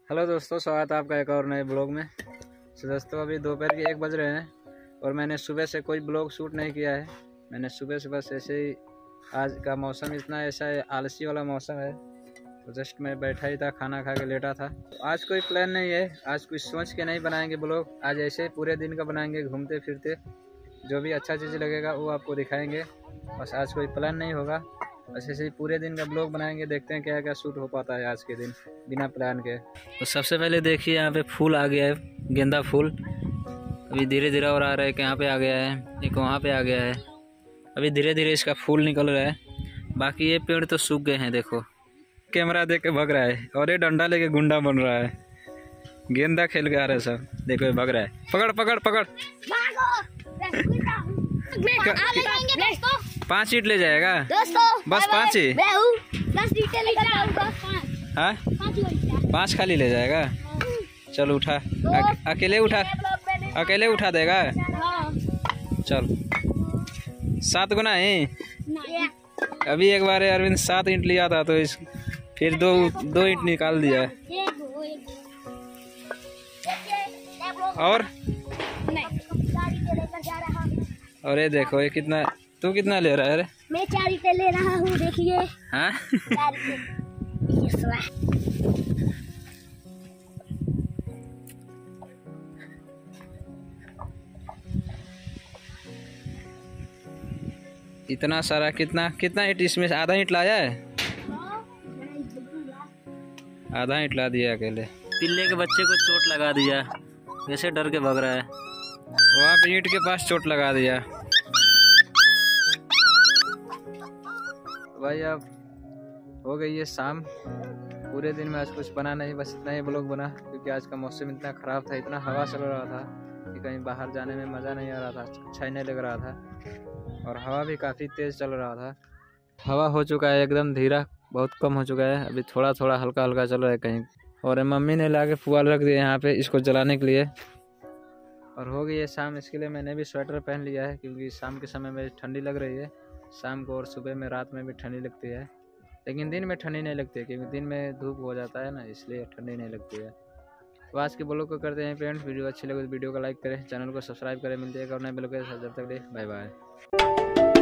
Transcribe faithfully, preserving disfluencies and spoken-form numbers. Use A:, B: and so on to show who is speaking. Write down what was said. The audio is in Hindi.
A: हेलो दोस्तों, स्वागत है आपका एक और नए ब्लॉग में। तो दोस्तों अभी दोपहर के एक बज रहे हैं और मैंने सुबह से कोई ब्लॉग शूट नहीं किया है। मैंने सुबह सुबह से ऐसे ही, आज का मौसम इतना ऐसा है, आलसी वाला मौसम है, तो जस्ट मैं बैठा ही था, खाना खा के लेटा था। तो आज कोई प्लान नहीं है, आज कुछ सोच के नहीं बनाएंगे ब्लॉग, आज ऐसे ही पूरे दिन का बनाएंगे, घूमते फिरते जो भी अच्छा चीज़ लगेगा वो आपको दिखाएंगे। बस आज कोई प्लान नहीं होगा, बस ऐसे ही पूरे दिन का ब्लॉग बनाएंगे, देखते हैं क्या क्या शूट हो पाता है आज के दिन बिना प्लान के। तो सबसे पहले देखिए यहाँ पे फूल आ गया है, गेंदा फूल अभी धीरे धीरे और आ रहा है, यहाँ पे आ गया है, एक वहाँ पे आ गया है, अभी धीरे धीरे इसका फूल निकल रहा है। बाकी ये पेड़ तो सूख गए हैं, देखो कैमरा देख के भग रहा है और ये डंडा लेके गुंडा बन रहा है, गेंदा खेल के आ रहे सब, देखो ये भग रहा है, पकड़ पकड़ पकड़। पाँच ईंट ले जाएगा बस, पाँच ही, हाँ पाँच खाली ले जाएगा। चल उठा, अक, अकेले उठा, अकेले उठा देगा। चल सात गुना है, अभी एक बार अरविंद सात ईंट लिया था तो इस फिर दो दो ईंट निकाल दिया। और और ये देखो ये कितना, तू कितना ले रहा है? अरे
B: मैं चार ईंटें ले रहा हूँ, देखिए।
A: हाँ इतना सारा, कितना कितना ईंट इसमें? आधा ईंट लाया है, आधा ईंट ला दिया अकेले। पिल्ले के बच्चे को चोट लगा दिया, वैसे डर के भाग रहा है, वहाँ पे ईंट के पास चोट लगा दिया। भाई अब हो गई है शाम, पूरे दिन में आज कुछ बना नहीं, बस इतना ही ब्लॉग बना, क्योंकि आज का मौसम इतना ख़राब था, इतना हवा चल रहा था कि कहीं बाहर जाने में मज़ा नहीं आ रहा था, अच्छा ही नहीं लग रहा था, और हवा भी काफ़ी तेज़ चल रहा था। हवा हो चुका है एकदम धीरा, बहुत कम हो चुका है, अभी थोड़ा थोड़ा हल्का हल्का चल रहा है कहीं। और मम्मी ने ला के पुआल रख दिया यहाँ पे इसको जलाने के लिए, और हो गई है शाम, इसके लिए मैंने भी स्वेटर पहन लिया है, क्योंकि शाम के समय में ठंडी लग रही है, शाम को और सुबह में, रात में भी ठंडी लगती है, लेकिन दिन में ठंडी नहीं लगती है, क्योंकि दिन में धूप हो जाता है ना, इसलिए ठंडी नहीं लगती है। तो आज के ब्लॉग को करते हैं फ्रेंड्स, वीडियो अच्छी लगे तो वीडियो को लाइक करें, चैनल को सब्सक्राइब करें। मिलते हैं एक और नए ब्लॉग के साथ, जब तक बाय बाय।